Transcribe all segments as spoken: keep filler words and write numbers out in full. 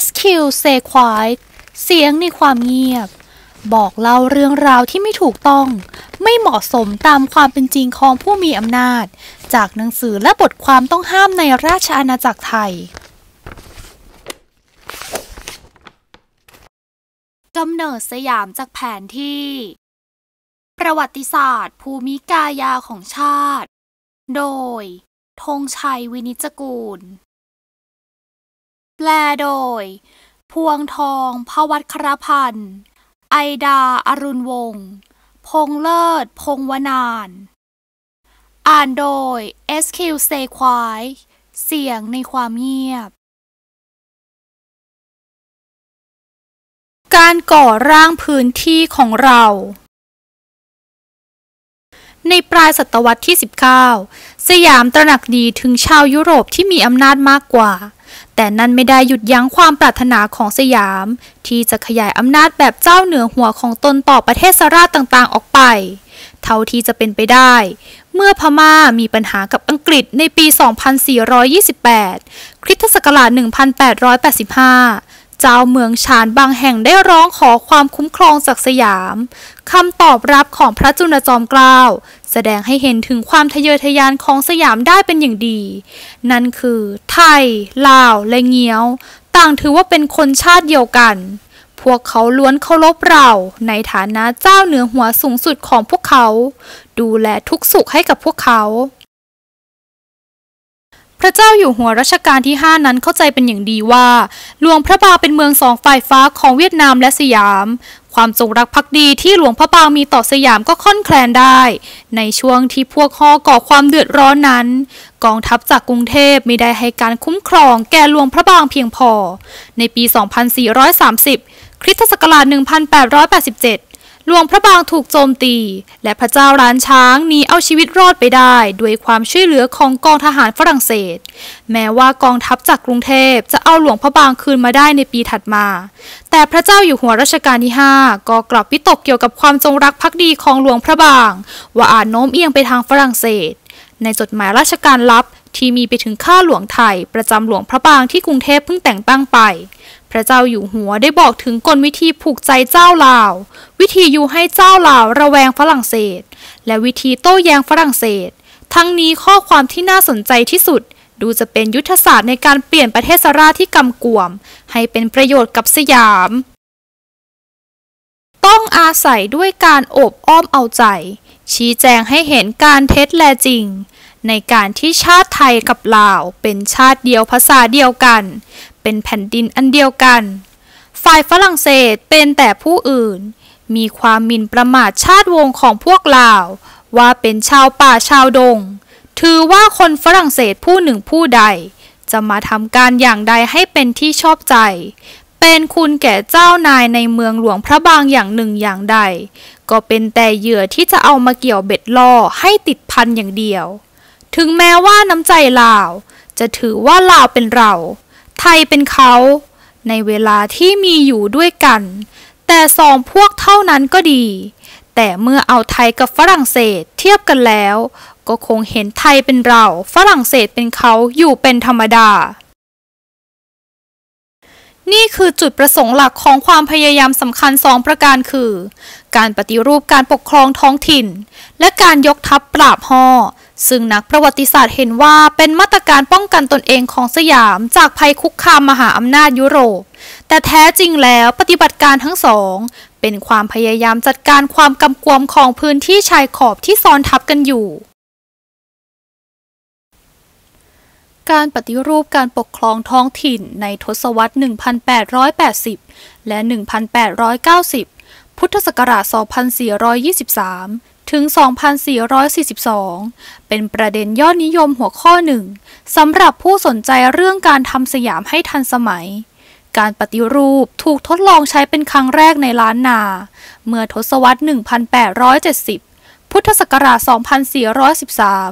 ส คิว Stay Quiet เสียงในความเงียบบอกเล่าเรื่องราวที่ไม่ถูกต้องไม่เหมาะสมตามความเป็นจริงของผู้มีอำนาจจากหนังสือและบทความต้องห้ามในราชอาณาจักรไทยกำเนิดสยามจากแผนที่ประวัติศาสตร์ภูมิกายาของชาติโดยธงชัยวินิจกูลแปลโดยพวงทองภวัชรพันธ์ไอดาอรุณวงศ์พงษ์เลิศพงษ์วนานอ่านโดย เอส คิว Stay Quiet เสียงในความเงียบการก่อร่างพื้นที่ของเราในปลายศตวรรษที่ สิบเก้า สยามตระหนักดีถึงชาวยุโรปที่มีอำนาจมากกว่าแต่นั้นไม่ได้หยุดยั้งความปรารถนาของสยามที่จะขยายอำนาจแบบเจ้าเหนือหัวของตนต่อประเทศสราชต่างๆออกไปเท่าที่จะเป็นไปได้เมื่อพม่ามีปัญหากับอังกฤษในปี สองพันสี่ร้อยยี่สิบแปด คริสตศักราช หนึ่งพันแปดร้อยแปดสิบห้า เจ้าเมืองฉานบางแห่งได้ร้องขอความคุ้มครองจากสยามคำตอบรับของพระจุลจอมเกล้าแสดงให้เห็นถึงความทะเยอทะยานของสยามได้เป็นอย่างดีนั่นคือไทยลาวและเงี้ยวต่างถือว่าเป็นคนชาติเดียวกันพวกเขาล้วนเคารพเราในฐานะเจ้าเหนือหัวสูงสุดของพวกเขาดูแลทุกสุขให้กับพวกเขาพระเจ้าอยู่หัวรัชกาลที่ห้านั้นเข้าใจเป็นอย่างดีว่าหลวงพระบางเป็นเมืองสองฝ่ายฟ้าของเวียดนามและสยามความจงรักภักดีที่หลวงพระบางมีต่อสยามก็ค่อนแคลนได้ในช่วงที่พวกฮอก่อความเดือดร้อนนั้นกองทัพจากกรุงเทพไม่ได้ให้การคุ้มครองแก่หลวงพระบางเพียงพอในปี สองพันสี่ร้อยสามสิบ คริสตศักราช หนึ่งพันแปดร้อยแปดสิบเจ็ดหลวงพระบางถูกโจมตีและพระเจ้าล้านช้างหนีเอาชีวิตรอดไปได้ด้วยความช่วยเหลือของกองทหารฝรั่งเศสแม้ว่ากองทัพจากกรุงเทพจะเอาหลวงพระบางคืนมาได้ในปีถัดมาแต่พระเจ้าอยู่หัวรัชกาลที่ห้าก็กลับวิตกเกี่ยวกับความจงรักภักดีของหลวงพระบางว่าอาจโน้มเอียงไปทางฝรั่งเศสในจดหมายราชการลับที่มีไปถึงข้าหลวงไทยประจำหลวงพระบางที่กรุงเทพเพิ่งแต่งตั้งไปพระเจ้าอยู่หัวได้บอกถึงกลวิธีผูกใจเจ้าลาววิธีอยู่ให้เจ้าลาวระแวงฝรั่งเศสและวิธีโต้แย้งฝรั่งเศสทั้งนี้ข้อความที่น่าสนใจที่สุดดูจะเป็นยุทธศาสตร์ในการเปลี่ยนประเทศสราชที่กำกวมให้เป็นประโยชน์กับสยามต้องอาศัยด้วยการโอบอ้อมเอาใจชี้แจงให้เห็นการเท็จและจริงในการที่ชาติไทยกับลาวเป็นชาติเดียวภาษาเดียวกันเป็นแผ่นดินอันเดียวกันฝ่ายฝรั่งเศสเป็นแต่ผู้อื่นมีความหมิ่นประมาทชาติวงศ์ของพวกลาวว่าเป็นชาวป่าชาวดงถือว่าคนฝรั่งเศสผู้หนึ่งผู้ใดจะมาทำการอย่างใดให้เป็นที่ชอบใจเป็นคุณแก่เจ้านายในเมืองหลวงพระบางอย่างหนึ่งอย่างใดก็เป็นแต่เหยื่อที่จะเอามาเกี่ยวเบ็ดล่อให้ติดพันอย่างเดียวถึงแม้ว่าน้ำใจลาวจะถือว่าลาวเป็นเราไทยเป็นเขาในเวลาที่มีอยู่ด้วยกันแต่สองพวกเท่านั้นก็ดีแต่เมื่อเอาไทยกับฝรั่งเศสเทียบกันแล้วก็คงเห็นไทยเป็นเราฝรั่งเศสเป็นเขาอยู่เป็นธรรมดานี่คือจุดประสงค์หลักของความพยายามสำคัญสองประการคือการปฏิรูปการปกครองท้องถิ่นและการยกทัพปราบฮอซึ่งนักประวัติศาสตร์เห็นว่าเป็นมาตรการป้องกันตนเองของสยามจากภัยคุกคามมหาอำนาจยุโรปแต่แท้จริงแล้วปฏิบัติการทั้งสองเป็นความพยายามจัดการความกำกวมของพื้นที่ชายขอบที่ซ้อนทับกันอยู่การปฏิรูปการปกครองท้องถิ่นในทศวรรษ หนึ่งพันแปดร้อยแปดสิบ และ หนึ่งพันแปดร้อยเก้าสิบ พุทธศักราช สองพันสี่ร้อยยี่สิบสาม ถึง สองพันสี่ร้อยสี่สิบสอง เป็นประเด็นยอดนิยมหัวข้อหนึ่งสำหรับผู้สนใจเรื่องการทำสยามให้ทันสมัยการปฏิรูปถูกทดลองใช้เป็นครั้งแรกในล้านนาเมื่อทศวรรษ หนึ่งพันแปดร้อยเจ็ดสิบ พุทธศักราช สองพันสี่ร้อยสิบสาม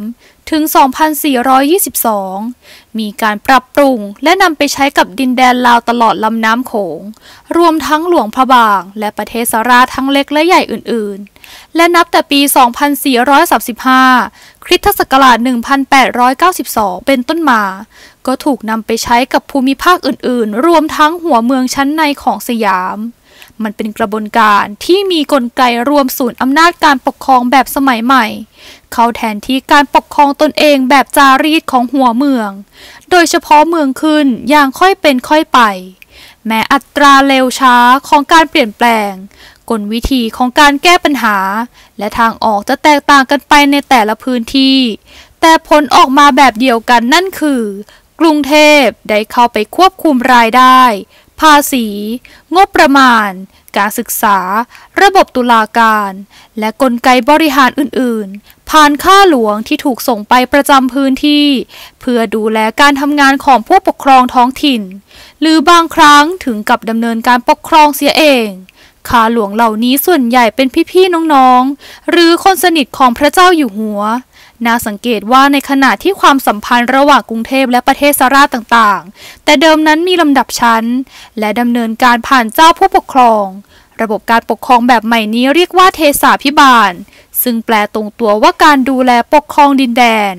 ถึง สองพันสี่ร้อยยี่สิบสอง มีการปรับปรุงและนำไปใช้กับดินแดนลาวตลอดลำน้ำโขงรวมทั้งหลวงพระบางและประเทศสราทั้งเล็กและใหญ่อื่นๆและนับแต่ปี สองพันสี่ร้อยสามสิบห้า คริสตศักราช หนึ่งพันแปดร้อยเก้าสิบสอง เป็นต้นมาก็ถูกนำไปใช้กับภูมิภาคอื่นๆรวมทั้งหัวเมืองชั้นในของสยามมันเป็นกระบวนการที่มีกลไกรวมศูนย์อำนาจการปกครองแบบสมัยใหม่เข้าแทนที่การปกครองตนเองแบบจารีตของหัวเมืองโดยเฉพาะเมืองขึ้นอย่างค่อยเป็นค่อยไปแม้อัตราเร็วช้าของการเปลี่ยนแปลงกลวิธีของการแก้ปัญหาและทางออกจะแตกต่างกันไปในแต่ละพื้นที่แต่ผลออกมาแบบเดียวกันนั่นคือกรุงเทพได้เข้าไปควบคุมรายได้ภาษีงบประมาณการศึกษาระบบตุลาการและกลไกบริหารอื่นๆผ่านข้าหลวงที่ถูกส่งไปประจำพื้นที่เพื่อดูแลการทำงานของผู้ปกครองท้องถิ่นหรือบางครั้งถึงกับดำเนินการปกครองเสียเองข้าหลวงเหล่านี้ส่วนใหญ่เป็นพี่ๆน้องๆหรือคนสนิทของพระเจ้าอยู่หัวน่าสังเกตว่าในขณะที่ความสัมพันธ์ระหว่างกรุงเทพและประเทศสราต่างๆแต่เดิมนั้นมีลำดับชั้นและดำเนินการผ่านเจ้าผู้ปกครองระบบการปกครองแบบใหม่นี้เรียกว่าเทศาภิบาลซึ่งแปลตรงตัวว่าการดูแลปกครองดินแดน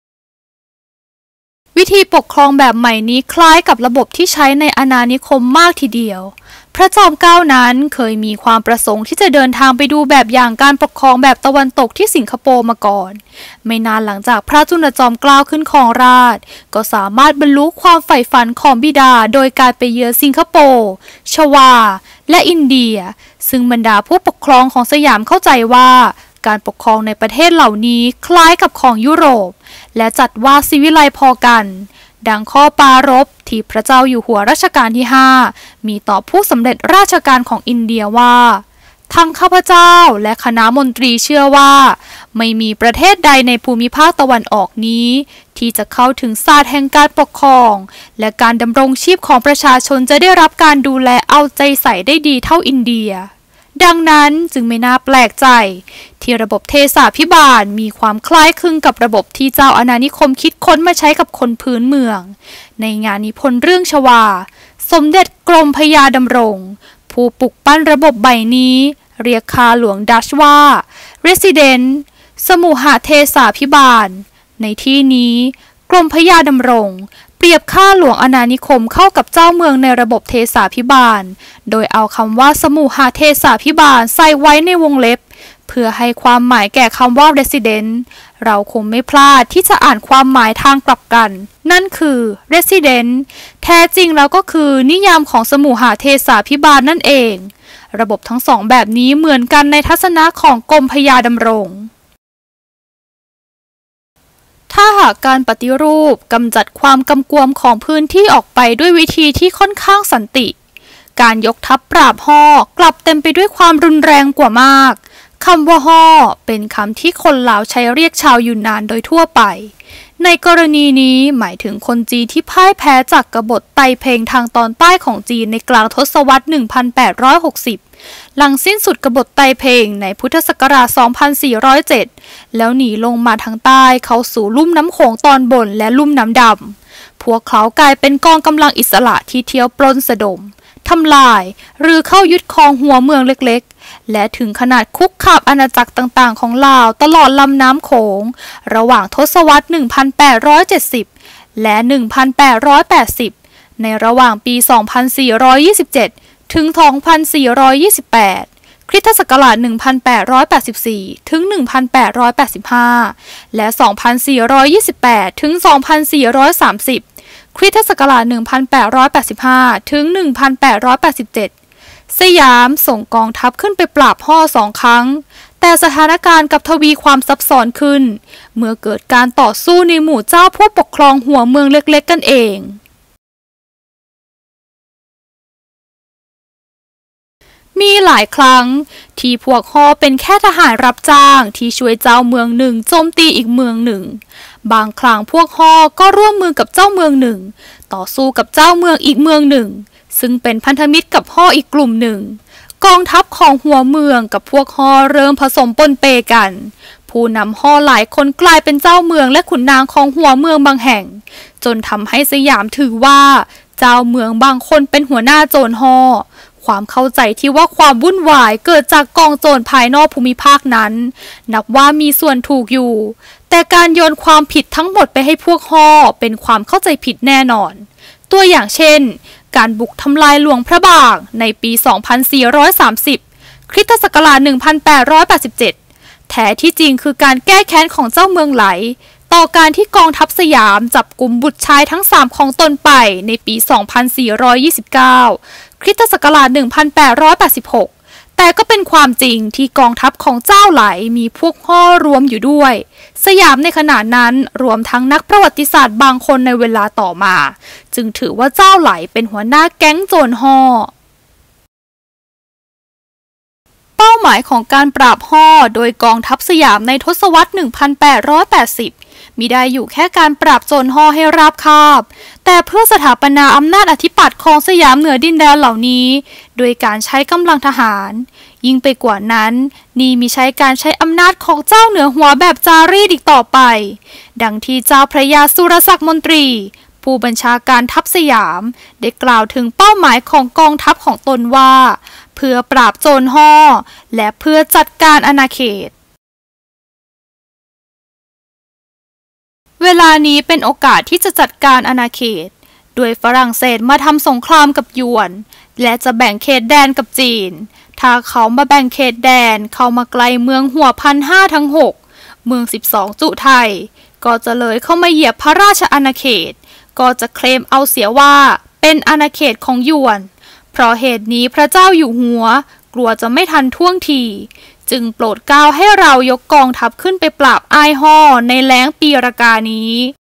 วิธีปกครองแบบใหม่นี้คล้ายกับระบบที่ใช้ในอาณานิคมมากทีเดียวพระจอมเกล้านั้นเคยมีความประสงค์ที่จะเดินทางไปดูแบบอย่างการปกครองแบบตะวันตกที่สิงคโปร์มาก่อนไม่นานหลังจากพระจุลจอมเกล้าขึ้นครองราชย์ก็สามารถบรรลุความใฝ่ฝันของบิดาโดยการไปเยือนสิงคโปร์ชวาและอินเดียซึ่งบรรดาผู้ปกครองของสยามเข้าใจว่าการปกครองในประเทศเหล่านี้คล้ายกับของยุโรปและจัดว่าศิวิไลพอกันดังข้อปรารภที่พระเจ้าอยู่หัวรัชกาลที่ห้ามีต่อผู้สำเร็จราชการของอินเดียว่าทั้งข้าพเจ้าและคณะมนตรีเชื่อว่าไม่มีประเทศใดในภูมิภาคตะวันออกนี้ที่จะเข้าถึงศาสตร์แห่งการปกครองและการดำรงชีพของประชาชนจะได้รับการดูแลเอาใจใส่ได้ดีเท่าอินเดียดังนั้นจึงไม่น่าแปลกใจที่ระบบเทศาภิบาลมีความคล้ายคลึงกับระบบที่เจ้าอาณานิคมคิดค้นมาใช้กับคนพื้นเมืองในงานนิพนธ์เรื่องชวาสมเด็จกรมพยาดำรงผู้ปลุกปั้นระบบใบนี้เรียกข้าหลวงดัชว่า Resident สมุหเทศาภิบาลในที่นี้กรมพยาดำรงเปรียบข้าหลวงอาณานิคมเข้ากับเจ้าเมืองในระบบเทศาภิบาลโดยเอาคำว่าสมุหเทศาภิบาลใส่ไว้ในวงเล็บเพื่อให้ความหมายแก่คำว่า resident เราคงไม่พลาดที่จะอ่านความหมายทางกลับกันนั่นคือ resident แท้จริงแล้วก็คือนิยามของสมุหเทศาภิบาลนั่นเองระบบทั้งสองแบบนี้เหมือนกันในทัศนะของกรมพยาดำรงถ้าหากการปฏิรูปกำจัดความกำกวมของพื้นที่ออกไปด้วยวิธีที่ค่อนข้างสันติการยกทัพปราบฮ่อกลับเต็มไปด้วยความรุนแรงกว่ามากคำว่าฮ่อเป็นคำที่คนลาวใช้เรียกชาวยูนนานโดยทั่วไปในกรณีนี้หมายถึงคนจีนที่พ่ายแพ้จากกบฏไตเพงทางตอนใต้ของจีนในกลางทศวรรษ หนึ่งพันแปดร้อยหกสิบ หลังสิ้นสุดกบฏไตเพงในพุทธศักราช สองพันสี่ร้อยเจ็ด แล้วหนีลงมาทางใต้เข้าสู่ลุ่มน้ำโขงตอนบนและลุ่มน้ำดำพวกเขากลายเป็นกองกำลังอิสระที่เที่ยวปล้นสะดมทำลายหรือเข้ายึดครองหัวเมืองเล็กๆและถึงขนาดคุกคามอาณาจักรต่างๆของลาวตลอดลำน้ำโขงระหว่างทศวรรษ หนึ่งพันแปดร้อยเจ็ดสิบ และ หนึ่งพันแปดร้อยแปดสิบ ในระหว่างปี สองพันสี่ร้อยยี่สิบเจ็ด ถึง สองพันสี่ร้อยยี่สิบแปด คริสตศักราช หนึ่งพันแปดร้อยแปดสิบสี่ ถึง หนึ่งพันแปดร้อยแปดสิบห้า และ สองพันสี่ร้อยยี่สิบแปด ถึง สองพันสี่ร้อยสามสิบคริสตศักราช หนึ่งพันแปดร้อยแปดสิบห้า ถึง หนึ่งพันแปดร้อยแปดสิบเจ็ด สยามส่งกองทัพขึ้นไปปราบฮ่อสองครั้งแต่สถานการณ์กลับทวีความซับซ้อนขึ้นเมื่อเกิดการต่อสู้ในหมู่เจ้าผู้ปกครองหัวเมืองเล็กๆกันเองมีหลายครั้งที่พวกฮ่อเป็นแค่ทหารรับจ้างที่ช่วยเจ้าเมืองหนึ่งโจมตีอีกเมืองหนึ่งบางครั้งพวกฮ่อก็ร่วมมือกับเจ้าเมืองหนึ่งต่อสู้กับเจ้าเมืองอีกเมืองหนึ่งซึ่งเป็นพันธมิตรกับฮ่ออีกกลุ่มหนึ่งกองทัพของหัวเมืองกับพวกฮ่อเริ่มผสมปนเปกันผู้นำฮ่อหลายคนกลายเป็นเจ้าเมืองและขุนนางของหัวเมืองบางแห่งจนทำให้สยามถือว่าเจ้าเมืองบางคนเป็นหัวหน้าโจรฮ่อความเข้าใจที่ว่าความวุ่นวายเกิดจากกองโจรภายนอกภูมิภาคนั้นนับว่ามีส่วนถูกอยู่แต่การโยนความผิดทั้งหมดไปให้พวกฮ่อเป็นความเข้าใจผิดแน่นอนตัวอย่างเช่นการบุกทำลายหลวงพระบางในปี สองพันสี่ร้อยสามสิบ คริสตศักราช หนึ่งพันแปดร้อยแปดสิบเจ็ด แท้ที่จริงคือการแก้แค้นของเจ้าเมืองไหลต่อการที่กองทัพสยามจับกุมบุตรชายทั้งสามของตนไปในปี สองพันสี่ร้อยยี่สิบเก้า คริสตศักราช หนึ่งพันแปดร้อยแปดสิบหก แต่ก็เป็นความจริงที่กองทัพของเจ้าไหลมีพวกฮ่อรวมอยู่ด้วยสยามในขณะนั้นรวมทั้งนักประวัติศาสตร์บางคนในเวลาต่อมาจึงถือว่าเจ้าไหลเป็นหัวหน้าแก๊งโจรฮ่อเป้าหมายของการปราบฮ่อโดยกองทัพสยามในทศวรรษ หนึ่งพันแปดร้อยแปดสิบ มิได้อยู่แค่การปราบโจรฮ่อให้ราบคาบแต่เพื่อสถาปนาอำนาจอธิปัตย์ของสยามเหนือดินแดนเหล่านี้โดยการใช้กำลังทหารยิ่งไปกว่านั้นนี่มิใช่การใช้อำนาจของเจ้าเหนือหัวแบบจารีตอีกต่อไปดังที่เจ้าพระยาสุรศักดิ์มนตรีผู้บัญชาการทัพสยามได้กล่าวถึงเป้าหมายของกองทัพของตนว่าเพื่อปราบโจรฮ่อและเพื่อจัดการอาณาเขตเวลานี้เป็นโอกาสที่จะจัดการอาณาเขตโดยฝรั่งเศสมาทำสงครามกับยวนและจะแบ่งเขตแดนกับจีนถ้าเขามาแบ่งเขตแดนเข้ามาไกลเมืองหัวพันห้าทั้งหกเมืองสิบสองจุไทยก็จะเลยเข้ามาเหยียบพระราชอาณาเขตก็จะเคลมเอาเสียว่าเป็นอาณาเขตของยวนเพราะเหตุนี้พระเจ้าอยู่หัวกลัวจะไม่ทันท่วงทีจึงโปรดเกล้าให้เรายกกองทัพขึ้นไปปราบอ้ายฮ่อในแล้งปีรากานี้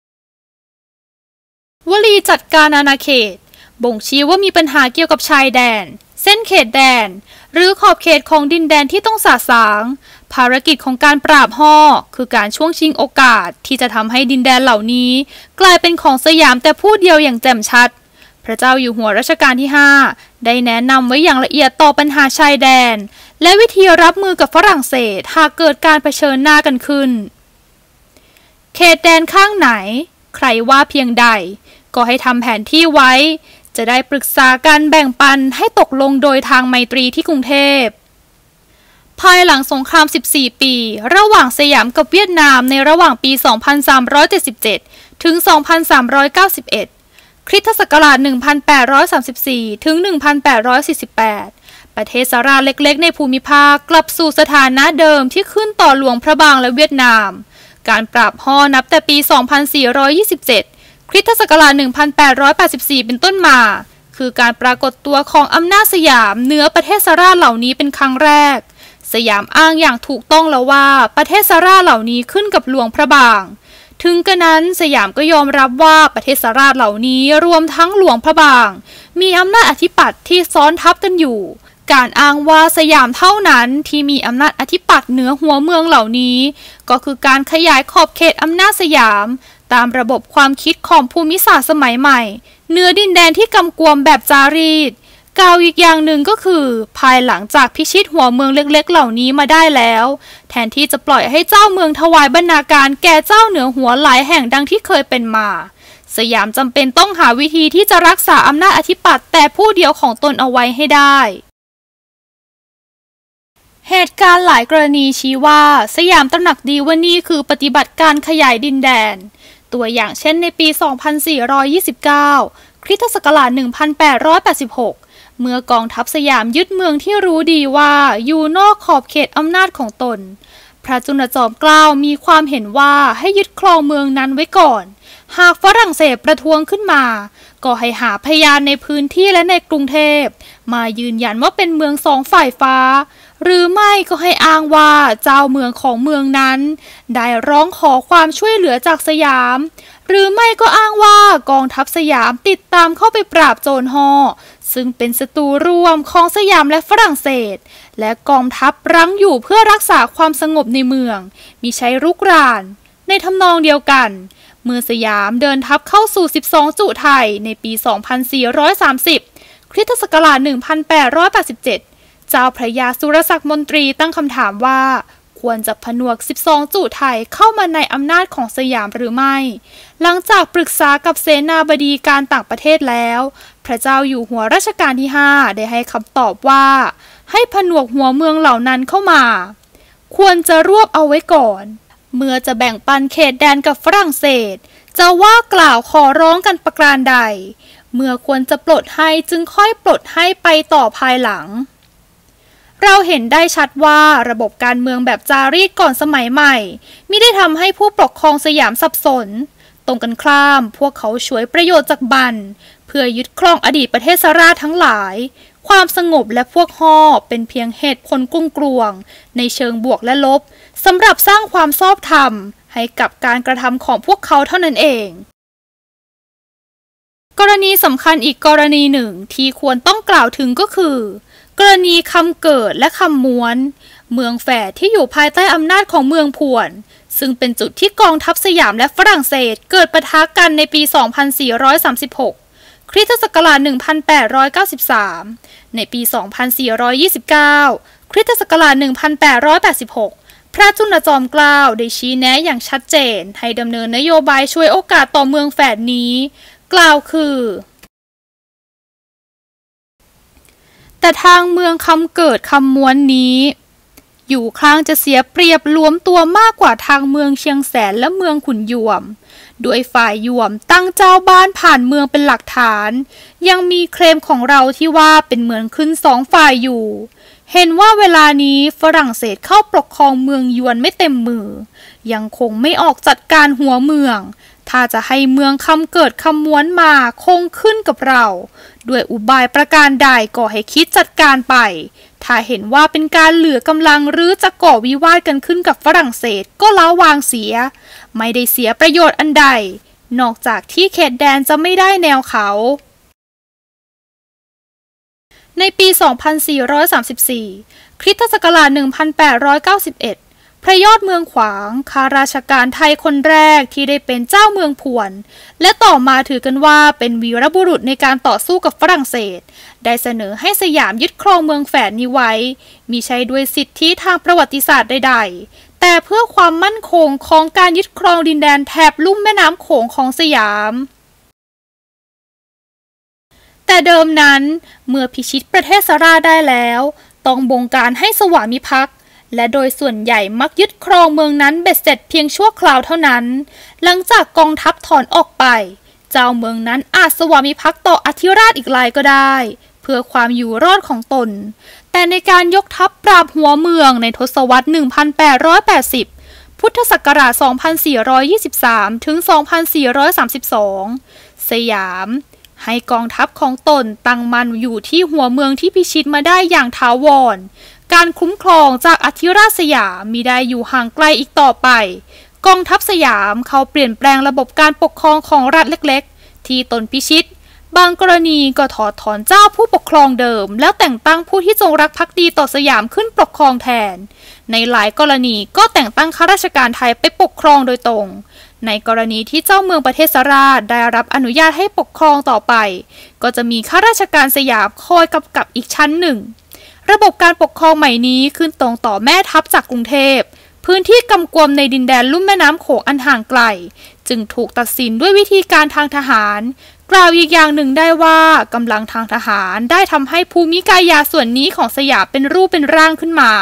วลีจัดการอาณาเขตบ่งชี้ว่ามีปัญหาเกี่ยวกับชายแดนเส้นเขตแดนหรือขอบเขตของดินแดนที่ต้องสาสางภารกิจของการปราบฮ่อคือการช่วงชิงโอกาสที่จะทำให้ดินแดนเหล่านี้กลายเป็นของสยามแต่ผู้เดียวอย่างแจ่มชัดพระเจ้าอยู่หัวรัชกาลที่ห้าได้แนะนำไว้อย่างละเอียดต่อปัญหาชายแดนและวิธีรับมือกับฝรั่งเศสหากเกิดการเผชิญหน้ากันขึ้นเขตแดนข้างไหนใครว่าเพียงใดก็ให้ทำแผนที่ไว้จะได้ปรึกษากันแบ่งปันให้ตกลงโดยทางไมตรีที่กรุงเทพภายหลังสงครามสิบสี่ปีระหว่างสยามกับเวียดนามในระหว่างปี สองพันสามร้อยเจ็ดสิบเจ็ด ถึง สองพันสามร้อยเก้าสิบเอ็ด คริสตศักราช หนึ่งพันแปดร้อยสามสิบสี่ ถึง หนึ่งพันแปดร้อยสี่สิบแปด ประเทศสาราเล็กๆในภูมิภาคกลับสู่สถานะเดิมที่ขึ้นต่อหลวงพระบางและเวียดนามการปราบฮ่อนับแต่ปี สองพันสี่ร้อยยี่สิบเจ็ด คริสตศักราช หนึ่งพันแปดร้อยแปดสิบสี่ เป็นต้นมาคือการปรากฏตัวของอำนาจสยามเหนือประเทศสาราเหล่านี้เป็นครั้งแรกสยามอ้างอย่างถูกต้องแล้วว่าประเทศสาราเหล่านี้ขึ้นกับหลวงพระบางถึงกระนั้นสยามก็ยอมรับว่าประเทศสาราเหล่านี้รวมทั้งหลวงพระบางมีอำนาจอธิปัตย์ที่ซ้อนทับกันอยู่การอ้างว่าสยามเท่านั้นที่มีอำนาจอธิปัตย์เหนือหัวเมืองเหล่านี้ก็คือการขยายขอบเขตอำนาจสยามตามระบบความคิดของภูมิศาสตร์สมัยใหม่เหนือดินแดนที่กำกวมแบบจารีตกล่าวอีกอย่างหนึ่งก็คือภายหลังจากพิชิตหัวเมืองเล็กๆเหล่านี้มาได้แล้วแทนที่จะปล่อยให้เจ้าเมืองถวายบรรณาการแก่เจ้าเหนือหัวหลายแห่งดังที่เคยเป็นมาสยามจำเป็นต้องหาวิธีที่จะรักษาอำนาจอธิปัตย์แต่ผู้เดียวของตนเอาไว้ให้ได้เหตุการณ์หลายกรณีชี้ว่าสยามตระหนักดีว่านี่คือปฏิบัติการขยายดินแดนตัวอย่างเช่นในปี สองพันสี่ร้อยยี่สิบเก้า คริสตศักราช หนึ่งพันแปดร้อยแปดสิบหก เมื่อกองทัพสยามยึดเมืองที่รู้ดีว่าอยู่นอกขอบเขตอำนาจของตนพระจุลจอมเกล้ามีความเห็นว่าให้ยึดครองเมืองนั้นไว้ก่อนหากฝรั่งเศสประท้วงขึ้นมาก็ให้หาพยานในพื้นที่และในกรุงเทพมายืนยันว่าเป็นเมืองสองฝ่ายฟ้าหรือไม่ก็ให้อ้างว่าเจ้าเมืองของเมืองนั้นได้ร้องขอความช่วยเหลือจากสยามหรือไม่ก็อ้างว่ากองทัพสยามติดตามเข้าไปปราบโจรฮ่อซึ่งเป็นศัตรูร่วมของสยามและฝรั่งเศสและกองทัพรั้งอยู่เพื่อรักษาความสงบในเมืองมิใช่รุกรานในทำนองเดียวกันเมื่อสยามเดินทัพเข้าสู่สิบสองจุไทยในปี สองพันสี่ร้อยสามสิบ คริสตศักราช หนึ่งพันแปดร้อยแปดสิบเจ็ด เจ้าพระยาสุรศักดิ์มนตรีตั้งคำถามว่าคควรจะผนวกสิบสองจู่ไทยเข้ามาในอำนาจของสยามหรือไม่ หลังจากปรึกษากับเสนาบดีการต่างประเทศแล้วพระเจ้าอยู่หัวรัชกาลที่ห้าได้ให้คำตอบว่าให้ผนวกหัวเมืองเหล่านั้นเข้ามาควรจะรวบเอาไว้ก่อนเมื่อจะแบ่งปันเขตแดนกับฝรั่งเศสจะว่ากล่าวขอร้องกันประการใดเมื่อควรจะปลดให้จึงค่อยปลดให้ไปต่อภายหลังเราเห็นได้ชัดว่าระบบการเมืองแบบจารีตก่อนสมัยใหม่มิได้ทำให้ผู้ปกครองสยามสับสนตรงกันข้ามพวกเขาฉวยประโยชน์จากบันเพื่อยึดครองอดีตประเทศสราชทั้งหลายความสงบและพวกห่อเป็นเพียงเหตุผลกุ้งกลวงในเชิงบวกและลบสำหรับสร้างความชอบธรรมให้กับการกระทำของพวกเขาเท่านั้นเองกรณีสำคัญอีกกรณีหนึ่งที่ควรต้องกล่าวถึงก็คือกรณีคำเกิดและคำม้วนเมืองแฝดที่อยู่ภายใต้อำนาจของเมืองผวนซึ่งเป็นจุดที่กองทัพสยามและฝรั่งเศสเกิดปะทะกันในปี สองพันสี่ร้อยสามสิบหก คริสตศักราช หนึ่งพันแปดร้อยเก้าสิบสาม ในปี สองพันสี่ร้อยยี่สิบเก้า คริสตศักราช หนึ่งพันแปดร้อยแปดสิบหก พระจุลจอมเกล้าได้ชี้แนะอย่างชัดเจนให้ดำเนินนโยบายช่วยโอกาสต่อเมืองแฝดนี้กล่าวคือแต่ทางเมืองคำเกิดคำม้วนนี้อยู่ข้างจะเสียเปรียบรวมตัวมากกว่าทางเมืองเชียงแสนและเมืองขุนยวมโดยฝ่ายยวมตั้งเจ้าบ้านผ่านเมืองเป็นหลักฐานยังมีเคลมของเราที่ว่าเป็นเหมือนขึ้นสองฝ่ายอยู่เห็นว่าเวลานี้ฝรั่งเศสเข้าปกครองเมืองยวนไม่เต็มมือยังคงไม่ออกจัดการหัวเมืองถ้าจะให้เมืองคำเกิดคำม้วนมาคงขึ้นกับเราด้วยอุบายประการใดก็ให้คิดจัดการไปถ้าเห็นว่าเป็นการเหลือกำลังหรือจะก่อวิวาทกันขึ้นกับฝรั่งเศสก็ละวางเสียไม่ได้เสียประโยชน์อันใดนอกจากที่เขตแดนจะไม่ได้แนวเขาในปี สองพันสี่ร้อยสามสิบสี่ คริสตศักราช หนึ่งพันแปดร้อยเก้าสิบเอ็ดพระยอดเมืองขวางข้าราชการไทยคนแรกที่ได้เป็นเจ้าเมืองผวนและต่อมาถือกันว่าเป็นวีรบุรุษในการต่อสู้กับฝรั่งเศสได้เสนอให้สยามยึดครองเมืองแฝดนี้ไว้มิใช่ด้วยสิทธิทางประวัติศาสตร์ใดๆแต่เพื่อความมั่นคงของการยึดครองดินแดนแถบลุ่มแม่น้ำโขงของสยามแต่เดิมนั้นเมื่อพิชิตประเทศสราได้แล้วต้องบงการให้สวามิภักดิ์และโดยส่วนใหญ่มักยึดครองเมืองนั้นเบ็ดเสร็จเพียงชั่วคราวเท่านั้นหลังจากกองทัพถอนออกไปเจ้าเมืองนั้นอาจสวามิภักดิ์ต่ออธิราชอีกรายก็ได้เพื่อความอยู่รอดของตนแต่ในการยกทัพปราบหัวเมืองในทศวรรษ หนึ่งพันแปดร้อยแปดสิบ พุทธศักราช สองพันสี่ร้อยยี่สิบสาม ถึง สองพันสี่ร้อยสามสิบสอง สยามให้กองทัพของตนตั้งมั่นอยู่ที่หัวเมืองที่พิชิตมาได้อย่างถาวรการคุ้มครองจากอธิราชสยามมิได้อยู่ห่างไกลอีกต่อไปกองทัพสยามเขาเปลี่ยนแปลงระบบการปกครองของรัฐเล็กๆที่ตนพิชิตบางกรณีก็ถอดถอนเจ้าผู้ปกครองเดิมแล้วแต่งตั้งผู้ที่จงรักภักดีต่อสยามขึ้นปกครองแทนในหลายกรณีก็แต่งตั้งข้าราชการไทยไปปกครองโดยตรงในกรณีที่เจ้าเมืองประเทศสราชได้รับอนุญาตให้ปกครองต่อไปก็จะมีข้าราชการสยามคอยกำกับอีกชั้นหนึ่งระบบการปกครองใหม่นี้ขึ้นตรงต่อแม่ทัพจากกรุงเทพพื้นที่กำกวมในดินแดนลุ่มแม่น้ำโขงอันห่างไกลจึงถูกตัดสินด้วยวิธีการทางทหารกล่าวอีกอย่างหนึ่งได้ว่ากำลังทางทหารได้ทำให้ภูมิกายาส่วนนี้ของสยามเป็นรูปเป็นร่างขึ้นมา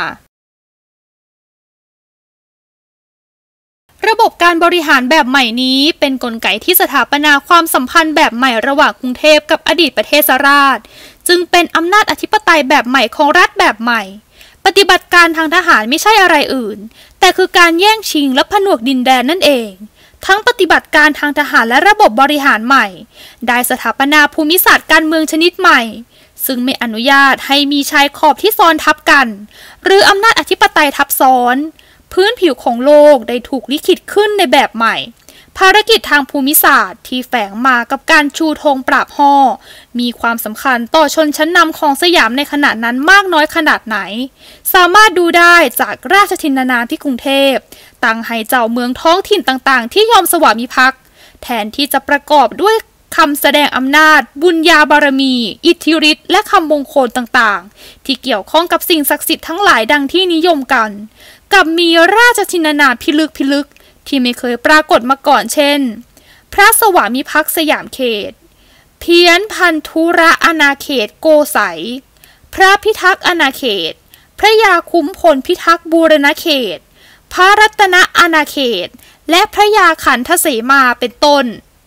ระบบการบริหารแบบใหม่นี้เป็นกลไกที่สถาปนาความสัมพันธ์แบบใหม่ระหว่างกรุงเทพกับอดีตประเทศสราชจึงเป็นอำนาจอธิปไตยแบบใหม่ของรัฐแบบใหม่ปฏิบัติการทางทหารไม่ใช่อะไรอื่นแต่คือการแย่งชิงและผนวกดินแดนนั่นเองทั้งปฏิบัติการทางทหารและระบบบริหารใหม่ได้สถาปนาภูมิศาสตร์การเมืองชนิดใหม่ซึ่งไม่อนุญาตให้มีชายขอบที่ซ้อนทับกันหรืออำนาจอธิปไตยทับซ้อนพื้นผิวของโลกได้ถูกลิขิตขึ้นในแบบใหม่ภารกิจทางภูมิศาสตร์ที่แฝงมากับการชูธงปราบห่อมีความสำคัญต่อชนชั้นนำของสยามในขณะนั้นมากน้อยขนาดไหนสามารถดูได้จากราชทินนามที่กรุงเทพตั้งให้เจ้าเมืองท้องถิ่นต่างๆที่ยอมสวามิภักดิ์แทนที่จะประกอบด้วยคำแสดงอำนาจบุญญาบารมีอิทธิฤทธิ์และคำมงคลต่างๆที่เกี่ยวข้องกับสิ่งศักดิ์สิทธิ์ทั้งหลายดังที่นิยมกันกับมีราชทินนาพิลึกพิลึกที่ไม่เคยปรากฏมาก่อนเช่นพระสวามิภักดิ์สยามเขตเพี้ยนพันธุระอาณาเขตโกสัยพระพิทักษ์อาณาเขตพระยาคุ้มพลพิทักษ์บูรณเขตพระรัตนอาณาเขตและพระยาขันธเสมาเป็นต้น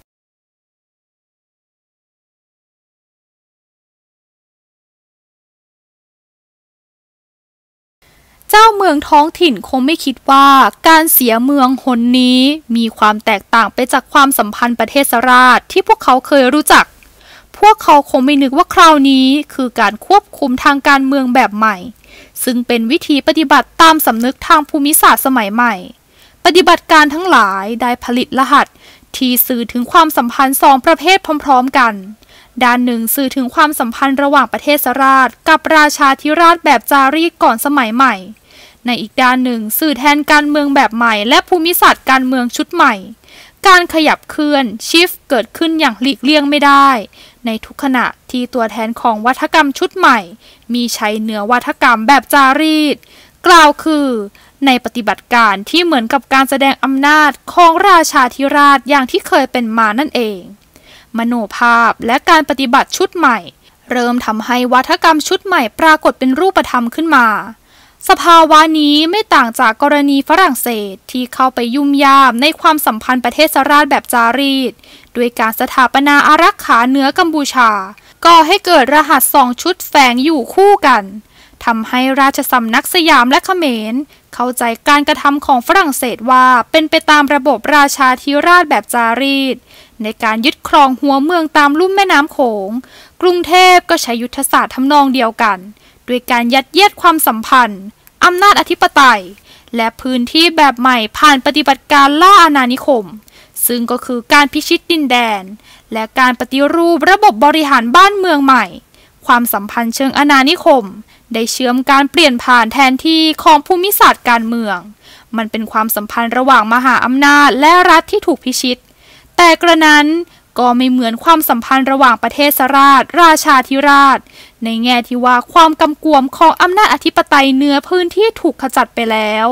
เจ้าเมืองท้องถิ่นคงไม่คิดว่าการเสียเมืองหนนี้มีความแตกต่างไปจากความสัมพันธ์ประเทศราชที่พวกเขาเคยรู้จักพวกเขาคงไม่นึกว่าคราวนี้คือการควบคุมทางการเมืองแบบใหม่ซึ่งเป็นวิธีปฏิบัติตามสำนึกทางภูมิศาสตร์สมัยใหม่ปฏิบัติการทั้งหลายได้ผลิตรหัสที่สื่อถึงความสัมพันธ์สองประเภทพร้อมๆกันด้านหนึ่งสื่อถึงความสัมพันธ์ระหว่างประเทศราชกับราชาธิราชแบบจารีตก่อนสมัยใหม่ในอีกด้านหนึ่งสื่อแทนการเมืองแบบใหม่และภูมิศาสตร์การเมืองชุดใหม่การขยับเคลื่อนชิฟเกิดขึ้นอย่างหลีกเลี่ยงไม่ได้ในทุกขณะที่ตัวแทนของวัฒกรรมชุดใหม่มีชัยเหนือวัฒกรรมแบบจารีตกล่าวคือในปฏิบัติการที่เหมือนกับการแสดงอำนาจของราชาธิราชอย่างที่เคยเป็นมานั่นเองมโนภาพและการปฏิบัติชุดใหม่เริ่มทำให้วัฒกรรมชุดใหม่ปรากฏเป็นรูปธรรมขึ้นมาสภาวะนี้ไม่ต่างจากกรณีฝรั่งเศสที่เข้าไปยุ่มย่ามในความสัมพันธ์ประเทศราชแบบจารีตด้วยการสถาปนาอารักขาเหนือกัมพูชาก่อให้เกิดรหัสสองชุดแฝงอยู่คู่กันทำให้ราชสำนักสยามและเขมรเข้าใจการกระทำของฝรั่งเศสว่าเป็นไปตามระบบราชาธิราชแบบจารีตในการยึดครองหัวเมืองตามลุ่มแม่น้ำโขงกรุงเทพก็ใช้ยุทธศาสตร์ทำนองเดียวกันด้วยการยัดเยียดความสัมพันธ์อำนาจอธิปไตยและพื้นที่แบบใหม่ผ่านปฏิบัติการล่าอาณานิคมซึ่งก็คือการพิชิตดินแดนและการปฏิรูประบบบริหารบ้านเมืองใหม่ความสัมพันธ์เชิงอาณานิคมได้เชื่อมการเปลี่ยนผ่านแทนที่ของภูมิศาสตร์การเมืองมันเป็นความสัมพันธ์ระหว่างมหาอำนาจและรัฐที่ถูกพิชิตแต่กระนั้นก็ไม่เหมือนความสัมพันธ์ระหว่างประเทศราชราชาธิราชในแง่ที่ว่าความกำกวมของอำนาจอธิปไตยเหนือพื้นที่ถูกขจัดไปแล้ว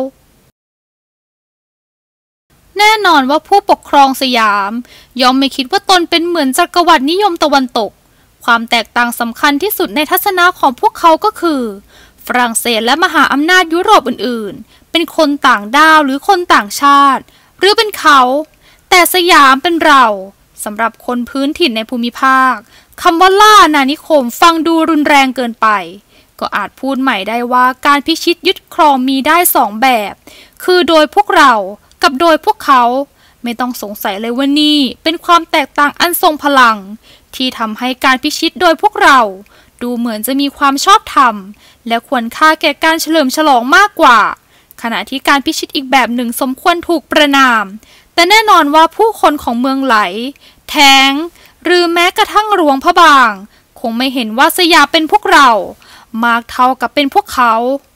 แน่นอนว่าผู้ปกครองสยามย่อมไม่คิดว่าตนเป็นเหมือนจักรวรรดินิยมตะวันตกความแตกต่างสำคัญที่สุดในทัศนะของพวกเขาก็คือฝรั่งเศสและมหาอำนาจยุโรปอื่นๆเป็นคนต่างด้าวหรือคนต่างชาติหรือเป็นเขาแต่สยามเป็นเราสำหรับคนพื้นถิ่นในภูมิภาคคำว่าล่าอาณานิคมฟังดูรุนแรงเกินไปก็อาจพูดใหม่ได้ว่าการพิชิตยึดครองมีได้สองแบบคือโดยพวกเรากับโดยพวกเขาไม่ต้องสงสัยเลยว่านี่เป็นความแตกต่างอันทรงพลังที่ทำให้การพิชิตโดยพวกเราดูเหมือนจะมีความชอบธรรมและควรค่าแก่การเฉลิมฉลองมากกว่าขณะที่การพิชิตอีกแบบหนึ่งสมควรถูกประณามแต่แน่นอนว่าผู้คนของเมืองไหลแทงหรือแม้กระทั่งหลวงพระบางคงไม่เห็นว่าสยามเป็นพวกเรามากเท่ากับเป็นพวกเขา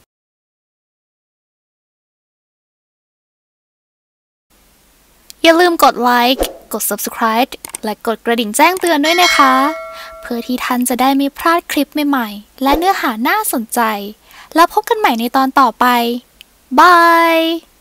อย่าลืมกดไลค์กด ซับสไครบ์ และกดกระดิ่งแจ้งเตือนด้วยนะคะเพื่อที่ท่านจะได้ไม่พลาดคลิปใหม่ๆและเนื้อหาน่าสนใจแล้วพบกันใหม่ในตอนต่อไปบาย